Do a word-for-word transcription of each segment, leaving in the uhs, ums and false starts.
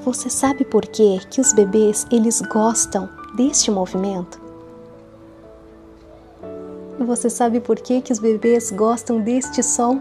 você sabe por quê que os bebês, eles gostam deste movimento? E você sabe por quê que os bebês gostam deste som?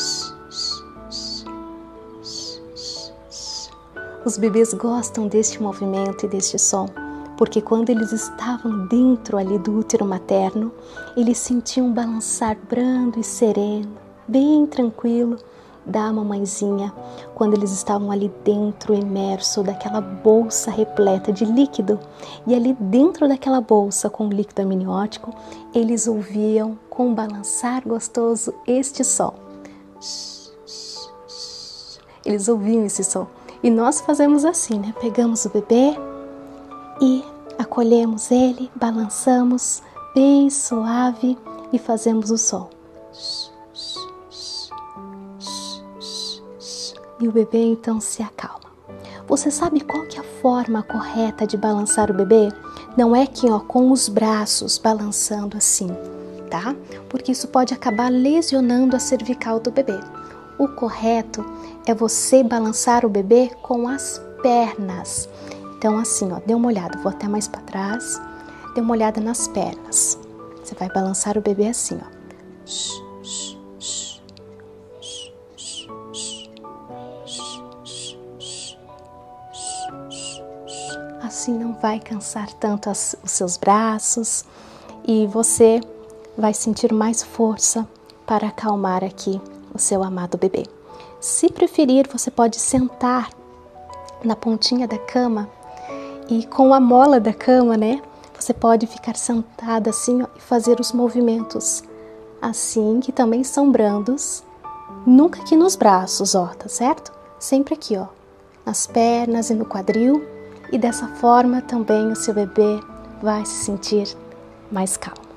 Os bebês gostam deste movimento e deste som, porque quando eles estavam dentro ali do útero materno, eles sentiam um balançar brando e sereno, bem tranquilo, da mamãezinha, quando eles estavam ali dentro, imerso daquela bolsa repleta de líquido. E ali dentro daquela bolsa com líquido amniótico, eles ouviam com um balançar gostoso este som. Eles ouviam esse som. E nós fazemos assim, né? Pegamos o bebê e acolhemos ele, balançamos bem suave e fazemos o som. E o bebê então se acalma. Você sabe qual que é a forma correta de balançar o bebê? Não é que ó, com os braços balançando assim, tá? Porque isso pode acabar lesionando a cervical do bebê. O correto é você balançar o bebê com as pernas. Então assim, ó, dê uma olhada, vou até mais para trás. Dê uma olhada nas pernas. Você vai balançar o bebê assim, ó. Assim não vai cansar tanto as, os seus braços e você vai sentir mais força para acalmar aqui o seu amado bebê. Se preferir, você pode sentar na pontinha da cama e com a mola da cama, né? Você pode ficar sentada assim ó, e fazer os movimentos assim, que também são brandos. Nunca aqui nos braços, ó, tá certo? Sempre aqui, ó, nas pernas e no quadril. E dessa forma também o seu bebê vai se sentir mais calmo.